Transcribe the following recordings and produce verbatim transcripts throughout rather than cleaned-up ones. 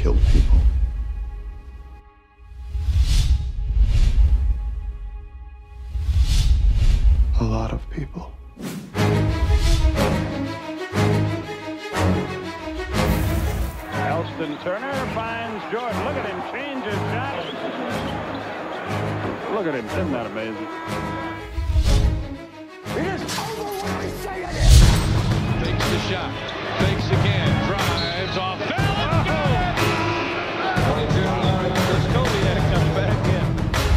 killed people. A lot of people. Elston Turner finds Jordan. Look at him change his shot. Look at him. Isn't that amazing? It is over when I say it is. Takes the shot. Fakes again. Drives off. twenty-two. Let's go. He had to come back in.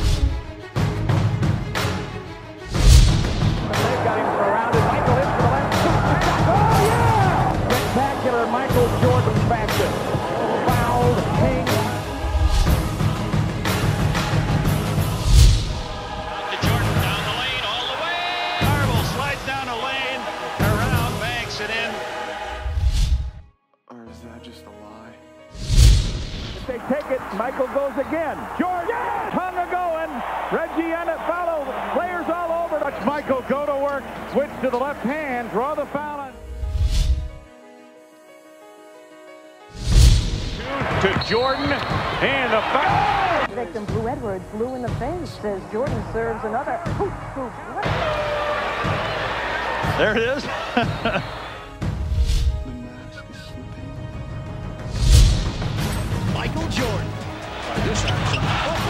They've got him surrounded. Michael in for the left. Oh, yeah! Spectacular Michael Jordan fashion. Fouled King. To Jordan down the lane, all the way. Marble slides down the lane, around, banks it in. Or is that just a lie? If they take it, Michael goes again. Jordan, yes! Tongue a going. Reggie on it, follow. Players all over. Watch Michael go to work. Switch to the left hand. Draw the foul on. To Jordan, and a foul. Victim Blue Edwards blew in the face as Jordan serves another. Hoop, hoop, what? There it is. The mask is slipping. Michael Jordan. By this action.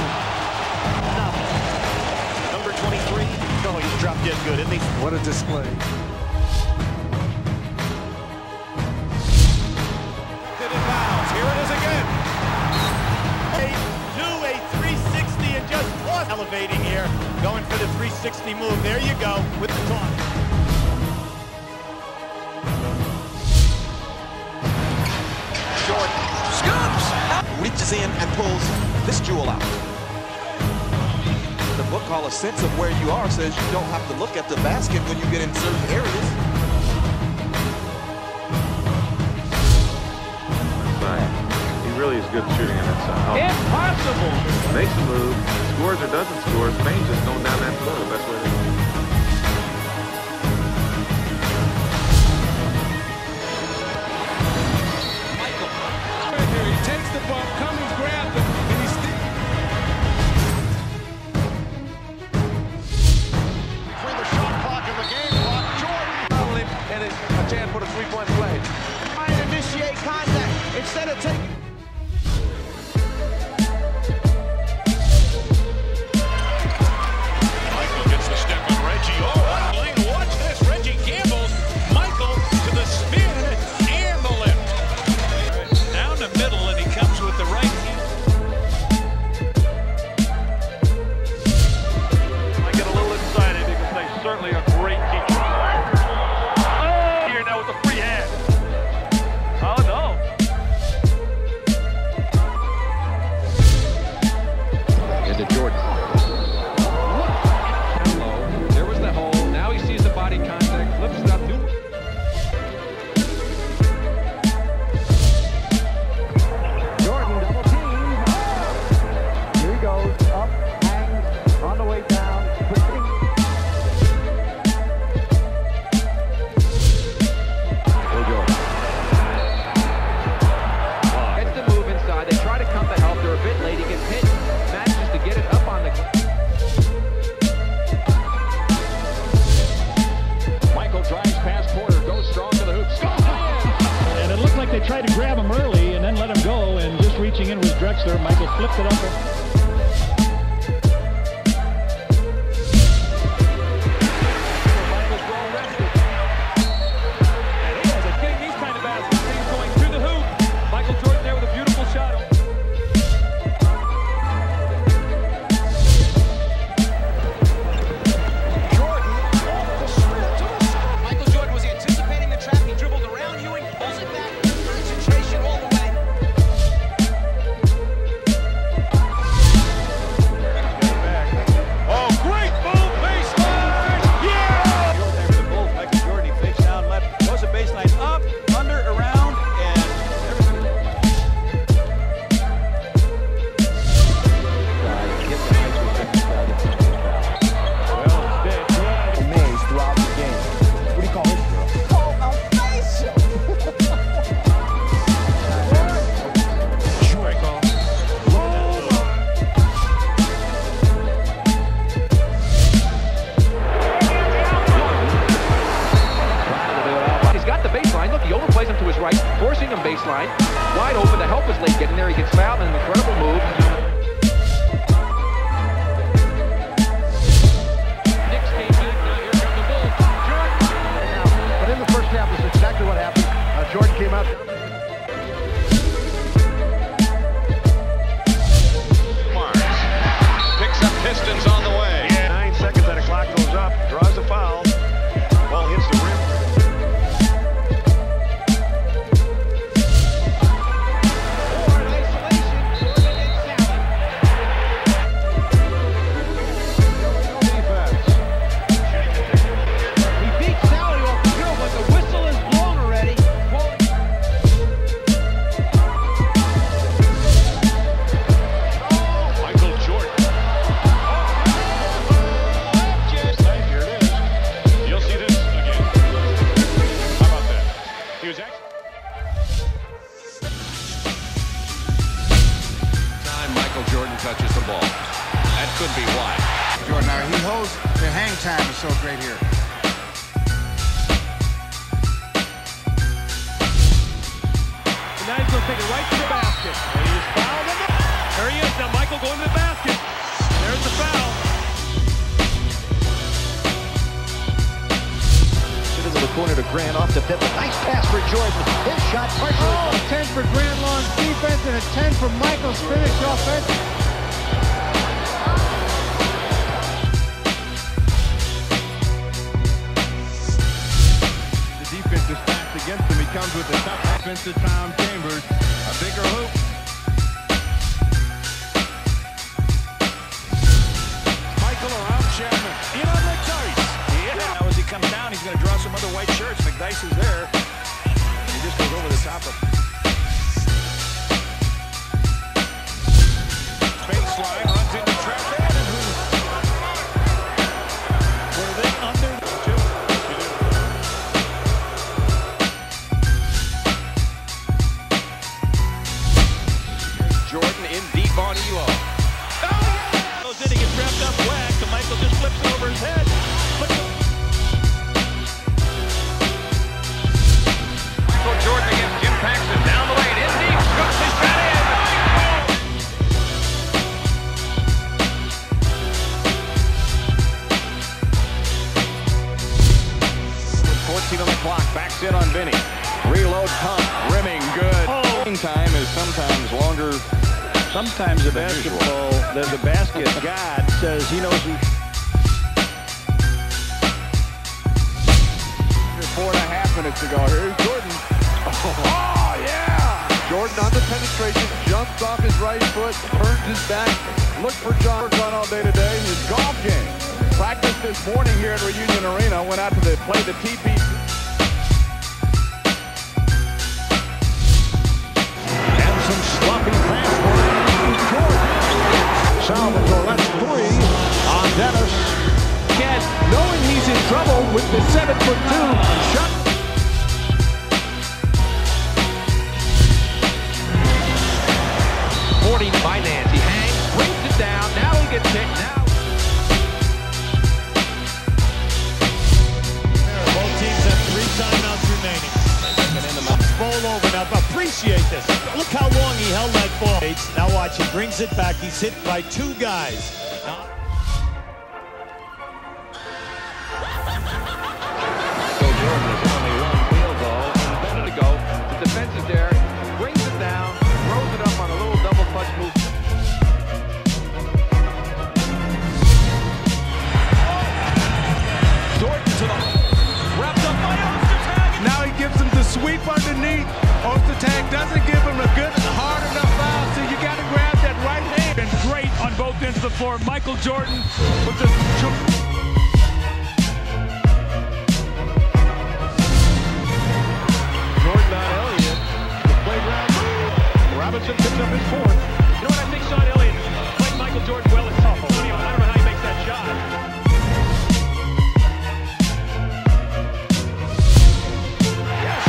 Number twenty-three. Oh, he's dropped dead good, isn't he? What a display. Here it is again. Do a three sixty and just plus elevating here. Going for the three sixty move. There you go with the taunt. Jordan scoops, reaches in and pulls this jewel out. The book called A Sense of Where You Are says you don't have to look at the basket when you get in certain areas. He really is good shooting in that side. Impossible. Makes a move, scores or doesn't score. Spain's just going down that floor. That's what it is. Michael. Right here, he takes the ball, Cummings grabs him, and he's still. Between the shot clock and the game clock, Jordan. And it's a chance for the three-point play. Trying to initiate contact instead of taking. Michael gets the step on Reggie. Oh, Lane, watch this. Reggie gambles. Michael to the spin and the lift. Down the middle, and he comes with the right hand. I get a little excited because they certainly are great teachers. Oh, here now with the free hand. Oh, no. Into Jordan. Hello. There was the hole. Now he sees the body contact. Flips it up. Jordan double team. Here he goes. Up, hangs, on the way down. Quickly. Will Jordan. Gets the move inside. They try to come to help. They're a bit late. He gets hit. Manages to get it up on the. Michael drives past Porter, goes strong to the hoop. And it looked like they tried to grab him early and then let him go, and just reaching in was Drexler. Michael flipped it up. Michael's well rested. And he has a getting these kind of baskets. He's going to the hoop. Michael Jordan there with a beautiful shot. Michael Jordan was anticipating the trap. He dribbled around Ewing, pulls it back, concentration all the way. baseline, wide open. The help is late getting there. He gets fouled in an incredible move. Knicks came back. Now here come the Bulls. Jordan. But in the first half, this is exactly what happened. Uh, Jordan came out. Picks up Pistons on the way. Yeah. Nine seconds and the clock goes up. Draws a foul. Ball hits the rim. Jordan touches the ball. That could be why. Jordan, now he holds the hang time is so great here. And now he's going to take it right to the basket. And he is fouled in the... There he is. Now Michael going to the basket. There's the foul. Into the corner to Grant off the pivot. Nice pass for Jordan. His shot partially. Oh, ten for Grant Long's defense and a ten for Michael's finish offense. The defense is stacked against him. He comes with the tough offense to Tom Chambers. A bigger hoop. Michael around Chapman. In on McDice. Yeah. Now as he comes down, he's going to draw some other white shirts. McDice is there. He just goes over the top of him. Baseline runs into trap. Were they under the two? Jordan in deep on Elo. Oh, yeah! Goes in, he gets wrapped up whack, and Michael just flips it over his head. But Michael Jordan against Jim Paxson. Down the lane, in deep, scoops his shot in. fourteen on the clock, backs in on Vinny. Reload pump, rimming good. Oh. Time is sometimes longer. Sometimes the basketball, the, the basket god says he knows he... Four and a half minutes ago, here's Jordan. Oh, yeah! Jordan on the penetration, jumps off his right foot, turns his back, looked for John on all day today. His golf game. Practiced this morning here at Reunion Arena, went out to the play the T P. And some sloppy pass work. Salvatore, that's three on Dennis. Cat, knowing he's in trouble with the seven foot two shot. forty by Nance. He hangs, brings it down. Now he gets hit. Now. Both teams have three timeouts remaining. Roll over now. Appreciate this. Look how long he held that ball. Now watch, he brings it back. He's hit by two guys. Now The defense is there, brings it down, throws it up on a little double clutch move. Jordan to the wrapped up by Ostertag. Now he gives him the sweep underneath. Ostertag doesn't give him a good, hard enough foul, so you got to grab that right hand. Been great on both ends of the floor. Michael Jordan with the... Robinson picks up his fourth. You know what, I think Sean Elliott played Michael Jordan well as tough. I don't know how he makes that shot. Yes.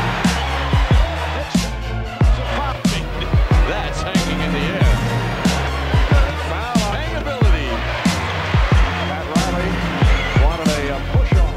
That's hanging in the air. Foul on hangability. Pat Riley wanted a uh, push on.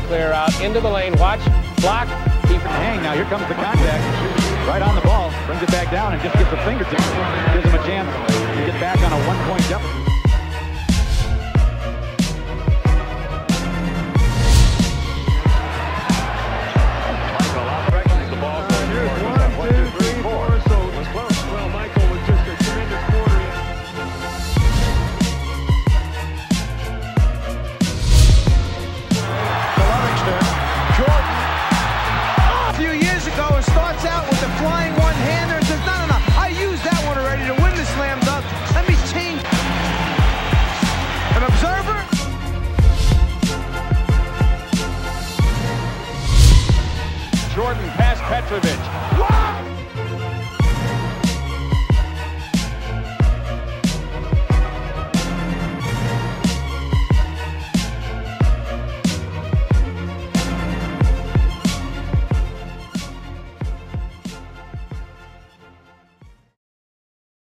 clear out into the lane. Watch, block, keep it. Hang, now here comes the contact. Right on the ball, brings it back down and just gives a fingertip. Gives him a chance